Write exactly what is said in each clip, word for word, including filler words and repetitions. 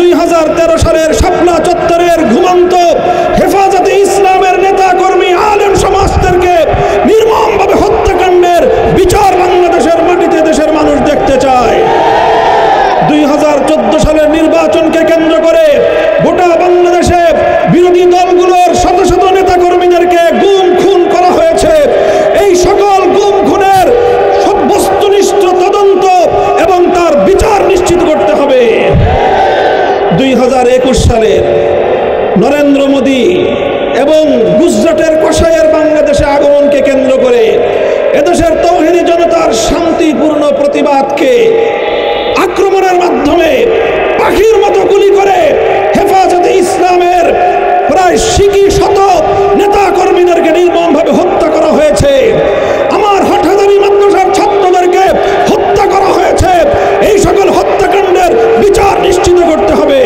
দুই হাজার তেরো সালের শাপলা চত্বরের ঘুমন্ত হেফাজতে ইসলামের নেতা কর্মী আলেম সমাজদেরকে নির্মমভাবে হত্যাকাণ্ডের বিচার বাংলাদেশের মাটিতে দেশের মানুষ দেখতে চায়। দুই হাজার চোদ্দ সালের নির্বাচনকে কেন্দ্র করে গোটা বাংলাদেশে বিরোধী দলগুলোর শত শত নেতা কর্মীদেরকে গুম খুন করা হয়েছে। এই সকল গুম খুনের বস্তুনিষ্ঠ তদন্ত এবং তার বিচার নিশ্চিত করতে হবে। দুই হাজার একুশ সালের নরেন্দ্র মোদী এবং গুজরাটের কসাইয়ের বাংলাদেশে আগমনকে কেন্দ্র করে এদেশের তৌহিদি জনতার শান্তিপূর্ণ প্রতিবাদকে আক্রমণের মাধ্যমে পাখির মতো গুলি করে হেফাজতে ইসলামের প্রায় শিকি শত নেতা কর্মীদেরকে নির্মমভাবে হত্যা করা হয়েছে। আমার হাটহাজারী মাদ্রাসার ছাত্রদেরকে হত্যা করা হয়েছে। এই সকল হত্যাকাণ্ডের বিচার নিশ্চিত করতে হবে।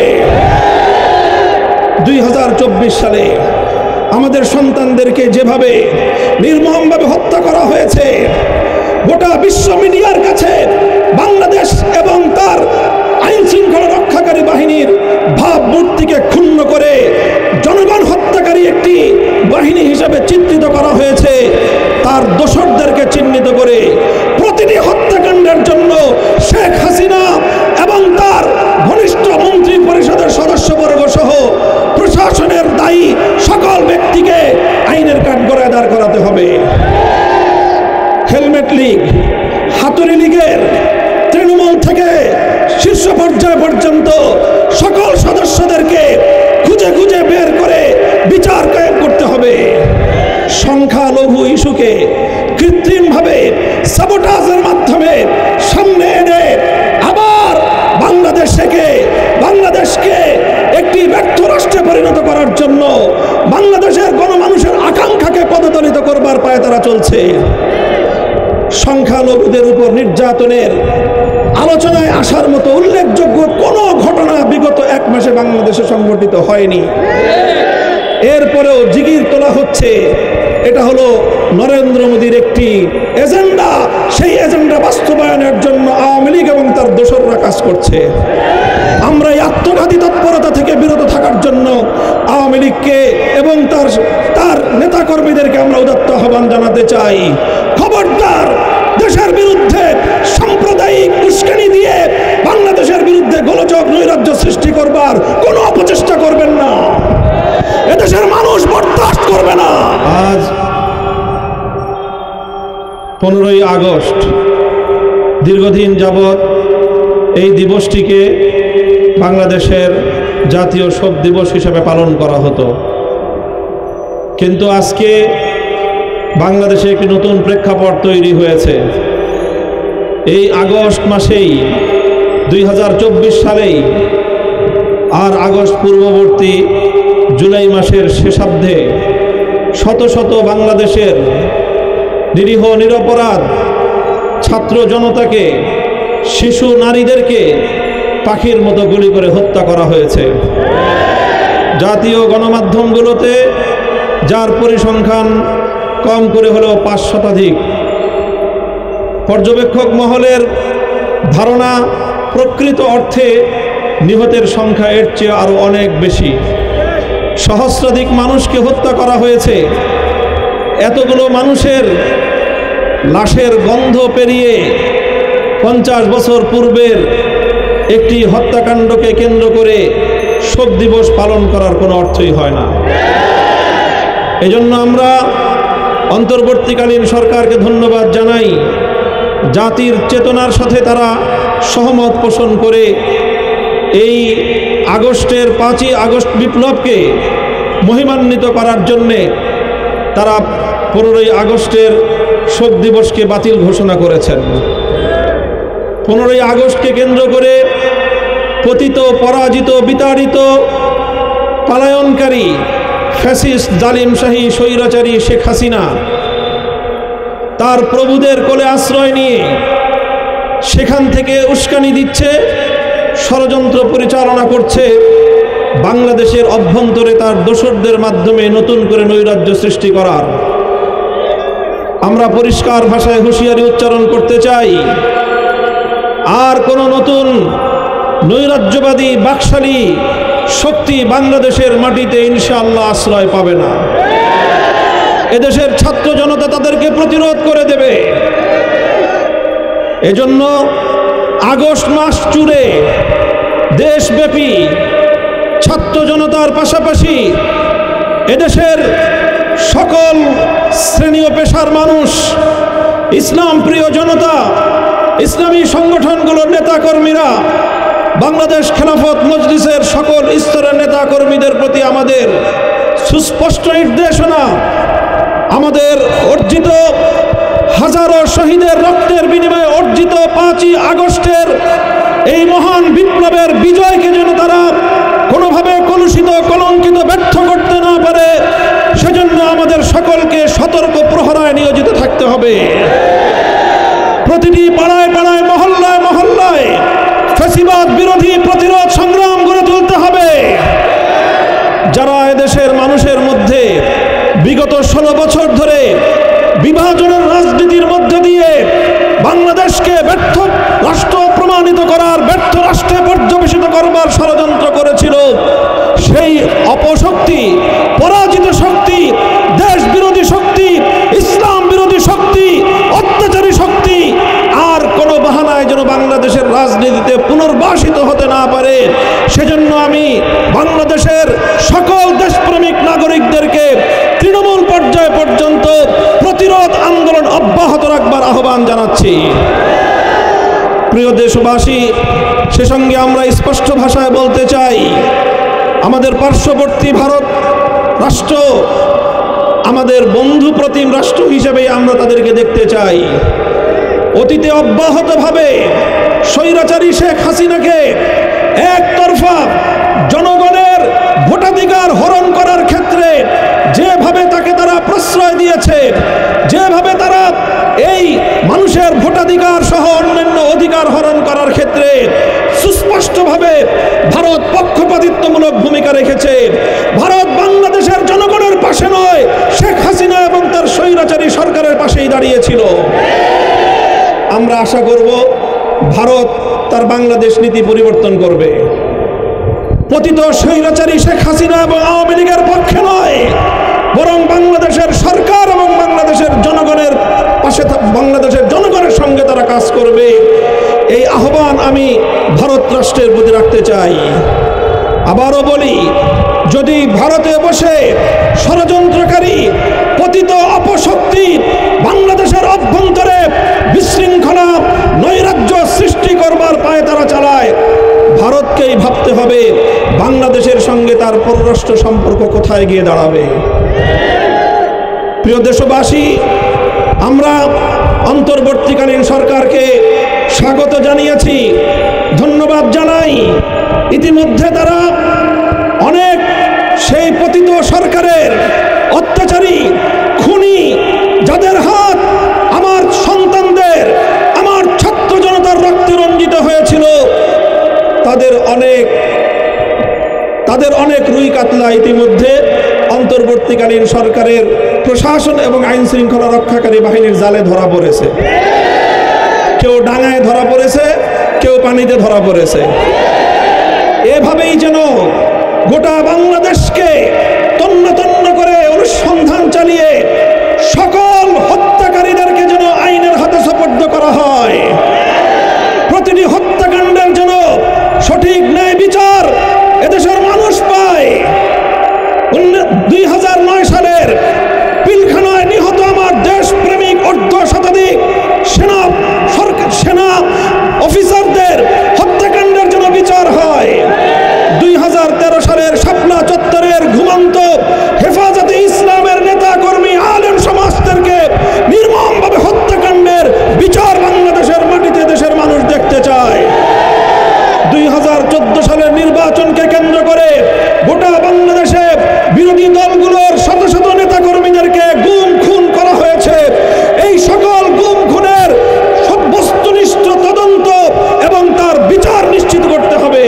দুই হাজার চব্বিশ সালে আমাদের সন্তানদেরকে যেভাবে নির্মমভাবে হত্যা করা হয়েছে, গোটা বিশ্ব মিডিয়ার কাছে বাংলাদেশ এবং তার আইন শৃঙ্খলা রক্ষাকারী বাহিনীর ভাবমূর্তিকে ক্ষুণ্ণ করে জনগণ হত্যাকারী একটি বাহিনী হিসেবে চিত্রিত করা হয়েছে। তার দোষরদেরকে চিহ্নিত করে প্রতিটি হত্যাকাণ্ডের জন্য শেখ হাসিনা এবং তার ঘনিষ্ঠ মন্ত্রী পরিষদের সদস্যবর্গ সহ প্রশাসনের দায়ী সকল ব্যক্তিকে আইনের কাঠগড়ায় দাঁড় করাতে হবে। হেলমেট লীগ, হাতুড়ি লীগের তৃণমূল থেকে শীর্ষ পর্যায় পর্যন্ত সকল সদস্যদেরকে খুঁজে খুঁজে বের করে বিচার কায়েম করতে হবে। সংখ্যালঘু ইস্যুকে কৃত্রিমভাবে সাবোটাজের মাধ্যমে সামনে এনে আবার বাংলাদেশকে বাংলাদেশকে একটি ব্যর্থ রাষ্ট্রে পরিণত করার জন্য বাংলাদেশের গণমানুষের আকাঙ্ক্ষাকে পদদলিত করবার পায়ে তারা চলছে। সংখ্যালঘুদের উপর নির্যাতনের আলোচনায় আসার মতো উল্লেখযোগ্য কোনো ঘটনা বিগত এক মাসে বাংলাদেশে সংঘটিত হয়নি। এরপরেও জিগির তোলা হচ্ছে এটা হলো নরেন্দ্র মোদীর একটি এজেন্ডা। সেই এজেন্ডা বাস্তবায়নের জন্য আওয়ামী লীগ এবং তার দোসররা কাজ করছে। আমরা এই আত্মঘাতী তৎপরতা থেকে বিরত থাকার জন্য আওয়ামী লীগকে এবং তার তার নেতাকর্মীদেরকে আমরা উদাত্ত আহ্বান জানাতে চাই। খবরদার, দেশের বিরুদ্ধে সাম্প্রদায়িক উস্কানি দিয়ে বাংলাদেশের বিরুদ্ধে গোলযোগ নৈরাজ্য সৃষ্টি করবার কোনো অপচেষ্টা করবেন না। এদেশের মানুষ বরদাস্ত করবে না। আজ পনেরোই আগস্ট দীর্ঘদিন যাবৎ এই দিবসটিকে বাংলাদেশের জাতীয় শোক দিবস হিসেবে পালন করা হতো, কিন্তু আজকে বাংলাদেশে একটি নতুন প্রেক্ষাপট তৈরি হয়েছে। এই আগস্ট মাসেই দুই হাজার চব্বিশ সালেই আর আগস্ট পূর্ববর্তী জুলাই মাসের শেষার্ধে শত শত বাংলাদেশের নিরীহ নিরপরাধ ছাত্র জনতাকে, শিশু নারীদেরকে পাখির মতো গুলি করে হত্যা করা হয়েছে। জাতীয় গণমাধ্যমগুলোতে যার পরিসংখ্যান কম করে হলেও পাঁচ শতাধিক, পর্যবেক্ষক মহলের ধারণা প্রকৃত অর্থে নিহতের সংখ্যা এর চেয়ে আরও অনেক বেশি। সহস্রাধিক মানুষকে হত্যা করা হয়েছে। এতগুলো মানুষের লাশের গন্ধ পেরিয়ে পঞ্চাশ বছর পূর্বের একটি হত্যাকাণ্ডকে কেন্দ্র করে শোক দিবস পালন করার কোনো অর্থই হয় না। এজন্য আমরা অন্তর্বর্তীকালীন সরকারকে ধন্যবাদ জানাই। জাতির চেতনার সাথে তারা সহমত পোষণ করে এই আগস্টের পাঁচই আগস্ট বিপ্লবকে মহিমান্বিত করার জন্যে তারা পনেরোই আগস্টের শোক দিবসকে বাতিল ঘোষণা করেছেন। পনেরোই আগস্টকে কেন্দ্র করে পতিত, পরাজিত, বিতাড়িত, পালায়নকারী ফ্যাসিস্ট জালিমশাহী স্বৈরাচারী শেখ হাসিনা তার প্রভুদের কোলে আশ্রয় নিয়ে সেখান থেকে উস্কানি দিচ্ছে, ষড়যন্ত্র পরিচালনা করছে বাংলাদেশের অভ্যন্তরে তার দোসরদের মাধ্যমে নতুন করে নৈরাজ্য সৃষ্টি করার। আমরা পরিষ্কার ভাষায় হুঁশিয়ারি উচ্চারণ করতে চাই, আর কোনো নতুন নৈরাজ্যবাদী বাকশালী শক্তি বাংলাদেশের মাটিতে ইনশাআল্লাহ আশ্রয় পাবে না। এদেশের ছাত্র জনতা তাদেরকে প্রতিরোধ করে দেবে। এজন্য আগস্ট মাস জুড়ে দেশব্যাপী ছাত্র জনতার পাশাপাশি এদেশের সকল শ্রেণী ও পেশার মানুষ, ইসলাম প্রিয় জনতা, ইসলামী সংগঠনগুলোর নেতাকর্মীরা, বাংলাদেশ খেলাফত মজলিসের সকল স্তরের নেতাকর্মীদের প্রতি আমাদের সুস্পষ্ট নির্দেশনা, আমাদের অর্জিত হাজারো শহীদের রক্তের বিনিময়ে অর্জিত পাঁচই আগস্টের এই মহান বিপ্লবের বিজয়কে যেন তারা কোনোভাবে কলুষিত, কলঙ্কিত, ব্যর্থ করতে না পারে, সেজন্য আমাদের সকলকে সতর্ক প্রহরায় নিয়োজিত থাকতে হবে। প্রতিটি পাড়ায় পাড়ায়, মহল্লায় মহল্লায় ফ্যাসিবাদ বিরোধী প্রতিরোধ সংগ্রাম গড়ে তুলতে হবে। যারা এদেশের মানুষের মধ্যে বিগত ষোলো বছর ধরে বিভাজনের রাজনীতির মধ্য দিয়ে বাংলাদেশকে ব্যর্থ রাষ্ট্র প্রমাণিত করার, ব্যর্থ রাষ্ট্রে পর্যবেসিত করবার ষড়যন্ত্র করেছিল, সেই অপশক্তি, পরাজিত শক্তি, দেশ বিরোধী শক্তি, ইসলাম বিরোধী শক্তি, অত্যাচারী শক্তি আর কোনো বাহানায় যেন বাংলাদেশের রাজনীতিতে পুনর্বাসিত হতে না পারে, সেজন্য আমি বাংলাদেশের সকল দেশপ্রেমিক নাগরিকদেরকে তৃণমূল পর্যায় পর্যন্ত প্রতিরোধ আন্দোলন অব্যাহত রাখবার আহ্বান জানাচ্ছি। প্রিয় দেশবাসী, সে সঙ্গে আমরা স্পষ্ট ভাষায় বলতে চাই, আমাদের পার্শ্ববর্তী ভারত রাষ্ট্র আমাদের বন্ধু প্রতিম রাষ্ট্র হিসেবে আমরা তাদেরকে দেখতে চাই। অতীতে অব্যাহতভাবে স্বৈরাচারী শেখ হাসিনাকে একতরফা জনগণের ভোটাধিকার হরণ করার ক্ষেত্রে যেভাবে তাকে তারা প্রশ্রয় দিয়েছে, যেভাবে তারা এই মানুষের ভোটাধিকার সহ অন্যান্য অধিকার হরণ করার ক্ষেত্রে সুস্পষ্টভাবে ভারত পক্ষপাতিত্বমূলক ভূমিকা রেখেছে। ভারত বাংলাদেশের জনগণের পাশে নয়, শেখ হাসিনা এবং তার স্বৈরাচারী সরকারের পাশেই দাঁড়িয়েছিল। আমরা আশা করব ভারত তার বাংলাদেশ নীতি পরিবর্তন করবে। পতিত স্বৈরাচারী শেখ হাসিনা এবং আওয়ামী লীগের পক্ষে নয়, বরং বাংলাদেশের সরকার এবং বাংলাদেশের জনগণের পাশে, বাংলাদেশের জনগণের সঙ্গে তারা কাজ করবে। এই আহ্বান আমি ভারত রাষ্ট্রের প্রতি রাখতে চাই। আবারও বলি, যদি ভারতে বসে ষড়যন্ত্রকারী পতিত অপশক্তি বাংলাদেশের অভ্যন্তরে বিশৃঙ্খলা, নৈরাজ্য সৃষ্টি করবার পায়ে তারা চালায়, ভারতকেই ভাবতে হবে বাংলাদেশের সঙ্গে তার পররাষ্ট্র সম্পর্ক কোথায় গিয়ে দাঁড়াবে। প্রিয় দেশবাসী, আমরা অন্তর্বর্তীকালীন সরকারকে স্বাগত জানিয়েছি, ধন্যবাদ জানাই। ইতিমধ্যে তারা অনেক সেই পতিত সরকারের অত্যাচারী, খুনি, যাদের হাত আমার সন্তানদের, আমার ছাত্র জনতার রক্তে রঞ্জিত হয়েছিল, তাদের অনেক তাদের অনেক রুই কাতলা ইতিমধ্যে অন্তর্বর্তীকালীন সরকারের প্রশাসন এবং আইন শৃঙ্খলা রক্ষাকারী বাহিনীর জালে ধরা পড়েছে। কেউ ডাঙায় ধরা পড়েছে, কেউ পানিতে ধরা পড়েছে। এভাবেই যেন গোটা বাংলাদেশকে তন্ন তন্ন করে অনুসন্ধান চালিয়ে সকল হত্যাকারীদেরকে যেন আইনের হাতে সোপর্দ করা হয়। প্রতিটি হত্যাকাণ্ডের যেন সঠিক ন্যায় বিচার এদেশের মানুষ পায়। দুই হাজার নয় সালের পিলখানায় নিহত আমার দেশপ্রেমিক অর্ধ শতাধিক সেনা সরকার সেনা অফিসারদের হত্যাকাণ্ডের যেন বিচার হয়। দুই হাজার তেরো সালের শাপলা চত্বরের ঘুমন্ত হেফাজতে ইসলামের নেতা কর্মী আলেম সমাজদেরকে নির্মমভাবে হত্যাকাণ্ডের বিচার বাংলাদেশের মাটিতে দেশের মানুষ দেখতে চায়। দুই হাজার চোদ্দ সালের নির্বাচনকে কেন্দ্র করে গোটা বাংলাদেশে বিরোধী দলগুলোর শত শত নেতা কর্মীদেরকে গুম খুন করা হয়েছে। এই সকল গুম খুনের সব বস্তুনিষ্ঠ তদন্ত এবং তার বিচার নিশ্চিত করতে হবে।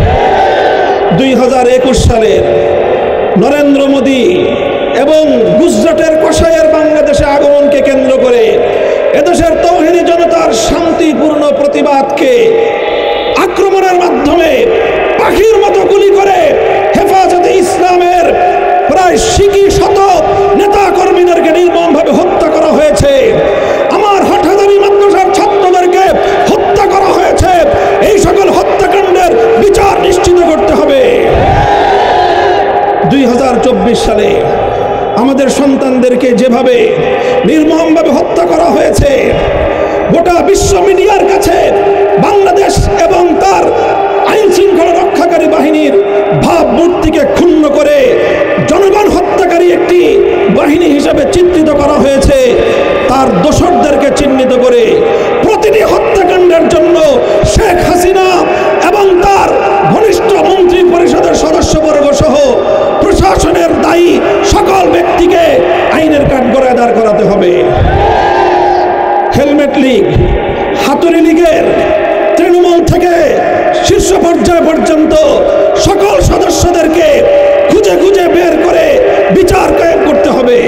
দুই হাজার একুশ সালের নরেন্দ্র মোদী এবং গুজরাটের কসাইয়ের বাংলাদেশে আগমনকে কেন্দ্র করে এদেশের তৌহিদি জনতার শান্তিপূর্ণ প্রতিবাদকে আক্রমণের মাধ্যমে পাখির মতো গুলি করে হেফাজতে ইসলামের প্রায় শিকি শত নেতা কর্মীদেরকে নির্মমভাবে হত্যা করা হয়েছে। আমার হাটহাজারী মাদ্রাসার ছাত্রদেরকে হত্যা করা হয়েছে। এই সকল হত্যাকাণ্ডের বিচার নিশ্চিত করতে হবে। দুই হাজার চব্বিশ সালে আমাদের সন্তানদেরকে যেভাবে নির্মমভাবে হত্যা করা হয়েছে, গোটা বিশ্ব মিডিয়ার কাছে বাংলাদেশ এবং তার আইন শৃঙ্খলা রক্ষাকারী বাহিনীর ভাবমূর্তিকে ক্ষুণ্ণ করে জনগণ হত্যাকারী একটি বাহিনী হিসেবে চিত্রিত করা হয়েছে। তার দোসরদেরকে চিহ্নিত করে প্রতিটি হত্যাকাণ্ডের জন্য শেখ হাসিনা এবং তার ঘনিষ্ঠ মন্ত্রী পরিষদের সদস্যবর্গ সহ প্রশাসনের দায়ী সকল ব্যক্তিকে আইনের কাঠগড়ায় দাঁড় করাতে হবে। হেলমেট লীগ, হাতুড়ি লীগের তৃণমূল থেকে শীর্ষ পর্যায় পর্যন্ত সকল সদস্যদেরকে খুঁজে খুঁজে বের করে বিচার কায়েম করতে হবে।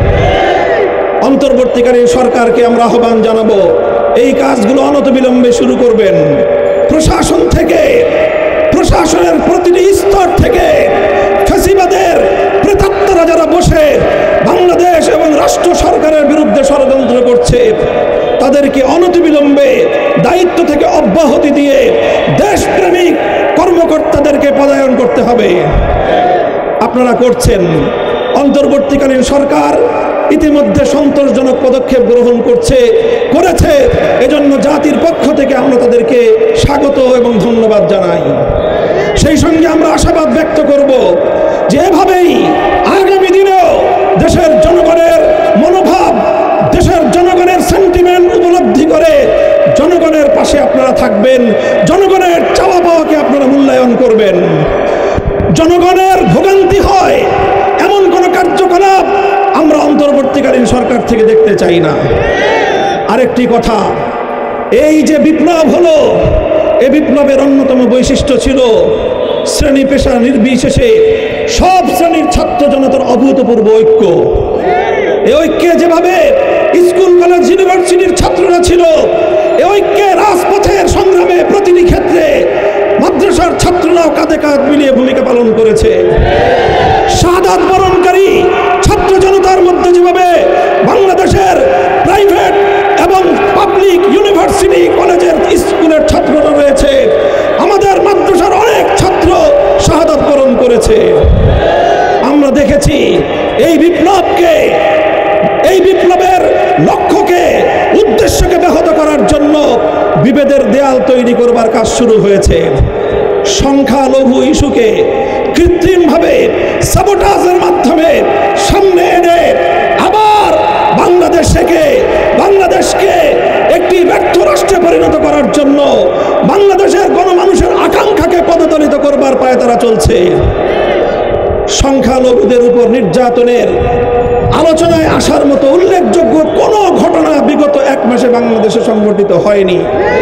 অন্তর্বর্তীকালীন সরকারকে আমরা আহ্বান জানাবো, এই কাজগুলো অনতিবিলম্বে শুরু করবেন। প্রশাসন থেকে, প্রশাসনের প্রতিটি স্তর থেকে ফ্যাসিবাদের প্রেতাত্মারা যারা বসে বাংলাদেশ এবং রাষ্ট্র সরকারের বিরুদ্ধে ষড়যন্ত্র করছে, তাদেরকে অনতিবিলম্বে দায়িত্ব থেকে অব্যাহতি দিয়ে দেশপ্রেমিক কর্মকর্তাদেরকে পদায়ন করতে হবে। আপনারা করছেন। অন্তর্বর্তীকালীন সরকার ইতিমধ্যে সন্তোষজনক পদক্ষেপ গ্রহণ করছে করেছে এজন্য জাতির পক্ষ থেকে আমরা তাদেরকে স্বাগত এবং ধন্যবাদ জানাই। সেই সঙ্গে আমরা আশাবাদ ব্যক্ত করব যে এভাবেই আগামী দিনেও দেশের জনগণের মনোভাব, দেশের জনগণের সেন্টিমেন্ট উপলব্ধি করে জনগণের পাশে আপনারা থাকবেন, জনগণের চাওয়া পাওয়াকে আপনারা মূল্যায়ন করবেন। জনগণের ভোগান্তি হয় এমন কোন কার্যকলাপ আমরা অন্তর্বর্তীকালীন সরকার থেকে দেখতে চাই না। আরেকটি কথা, এই যে বিপ্লব হলো, এই বিপ্লবের অন্যতম বৈশিষ্ট্য ছিল শ্রেণী পেশা নির্বিশেষে সব শ্রেণীর ছাত্র জনতার অভূতপূর্ব ঐক্য। এই ঐক্যে যেভাবে স্কুল কলেজ ইউনিভার্সিটির ছাত্ররা ছিল, এই ঐক্যে রাজপথের সংগ্রামে প্রতিটি ক্ষেত্রে মাদ্রাসার ছাত্ররাও কাঁধে কাঁধ মিলিয়ে ভূমিকা পালন করেছে। শাহাদাত বরণকারী ছাত্র জনতার মধ্যে যেভাবে বাংলাদেশের প্রাইভেট এবং পাবলিক ইউনিভার্সিটি কলেজের স্কুলের ছাত্ররা রয়েছে, আমাদের মাদ্রাসার অনেক ছাত্র শাহাদাত বরণ করেছে। আমরা দেখেছি এই বিপ্লবকে, এই বিপ্লবের লক্ষ্যকে, উদ্দেশ্যকে ব্যাহত করার জন্য বিভেদের দেয়াল তৈরি করবার কাজ শুরু হয়েছে। সংখ্যালঘু ইস্যুকে কৃত্রিমভাবে সাবোটাজের মাধ্যমে সামনে এনে আবার বাংলাদেশকে বাংলাদেশকে একটি ব্যর্থ রাষ্ট্রে পরিণত করার জন্য বাংলাদেশের গণমানুষের আকাঙ্ক্ষাকে পদদলিত করবার পায়ে তারা চলছে। সংখ্যালঘুদের উপর নির্যাতনের আলোচনায় আসার মতো উল্লেখযোগ্য কোনো ঘটনা বিগত এক মাসে বাংলাদেশে সংঘটিত হয়নি।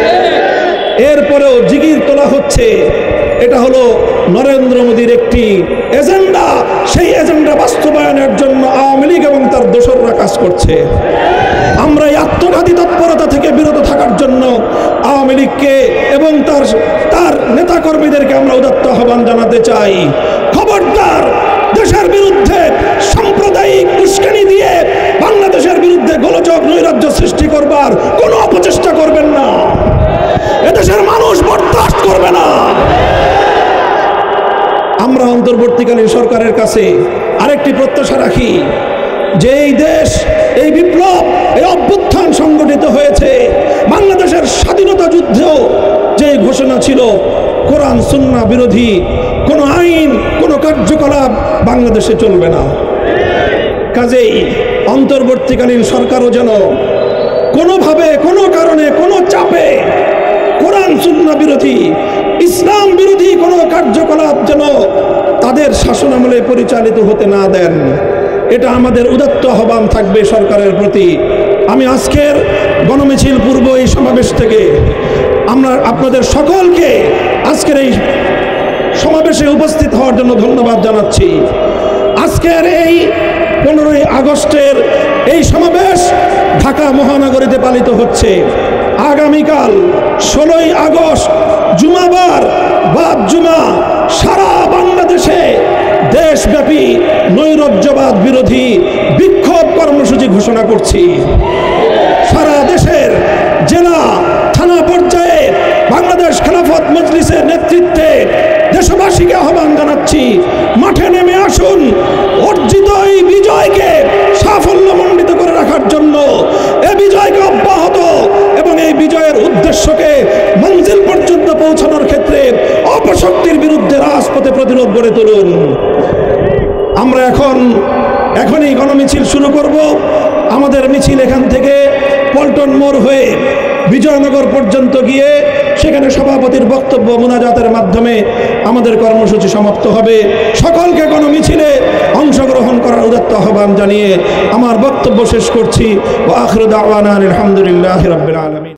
এরপরেও জিগির তোলা হচ্ছে, এটা হলো নরেন্দ্র মোদীর একটি এজেন্ডা। সেই এজেন্ডা বাস্তবায়নের জন্য আওয়ামী লীগ এবং তার দোসররা কাজ করছে। আমরা এই আত্মঘাতী তৎপরতা থেকে বিরত থাকার জন্য আওয়ামী লীগকে এবং তার তার নেতাকর্মীদেরকে আমরা উদাত্ত আহ্বান জানাতে চাই। খবরদার, দেশের বিরুদ্ধে সাম্প্রদায়িক উস্কানি দিয়ে বাংলাদেশের বিরুদ্ধে গোলযোগ নৈরাজ্য সৃষ্টি করবার কোনো অপচেষ্টা করবেন না। এদেশের মানুষ বরদাস্ত করবে না। আমরা অন্তর্বর্তীকালীন সরকারের কাছে আরেকটি প্রত্যাশা রাখি যে এই দেশ, এই বিপ্লব, এই অভ্যুত্থান সংগঠিত হয়েছে বাংলাদেশের স্বাধীনতা যুদ্ধেও যে ঘোষণা ছিল কোরআন সুন্নাহ বিরোধী কোনো আইন, কোনো কার্যকলাপ বাংলাদেশে চলবে না। কাজেই অন্তর্বর্তীকালীন সরকারও যেন কোনোভাবে, কোনো কারণে, কোনো চাপে কোরআন সুন্নাহ বিরোধী, ইসলাম বিরোধী কোনো কার্যকলাপ যেন তাদের শাসনামলে পরিচালিত হতে না দেন। এটা আমাদের উদাত্ত আহ্বান থাকবে সরকারের প্রতি। আমি আজকের গণমিছিল পূর্ব এই সমাবেশ থেকে আমরা আপনাদের সকলকে আজকের এই সমাবেশে উপস্থিত হওয়ার জন্য ধন্যবাদ জানাচ্ছি। আজকের এই পনেরোই আগস্টের এই সমাবেশ ঢাকা মহানগরীতে পালিত হচ্ছে। আগামীকাল ষোলোই আগস্ট জুমাবার বাদ জুমা সারা বাংলাদেশে দেশব্যাপী নৈরাজ্যবাদ বিরোধী বিক্ষোভ কর্মসূচি ঘোষণা করছি। সারা দেশের জেলা থানা পর্যায়ে বাংলাদেশ খেলাফত মজলিসের নেতৃত্বে দেশবাসীকে আহ্বান জানাচ্ছি, মাঠে নেমে আসুন। অর্জিত এই বিজয়কে সাফল্যমণ্ডিত করে রাখার জন্য, এই বিজয়কে অব্যাহত এবং এই বিজয়ের উদ্দেশ্যকে মঞ্জিল পর্যন্ত পৌঁছানোর ক্ষেত্রে অপশক্তির বিরুদ্ধে রাজপথে প্রতিরোধ গড়ে তুলুন। আমরা এখন এখনই গণমিছিল শুরু করব। আমাদের মিছিল এখান থেকে পল্টন মোড় হয়ে বিজয়নগর পর্যন্ত গিয়ে সেখানে সভাপতির বক্তব্য মুনাজাতের মাধ্যমে আমাদের কর্মসূচি সমাপ্ত হবে। সকলকে গণমিছিলে অংশগ্রহণ করার উদাত্ত আহ্বান জানিয়ে আমার বক্তব্য শেষ করছি। ওয়া আখিরু দাওয়ানা আলহামদুলিল্লাহি রাব্বিল আলামিন।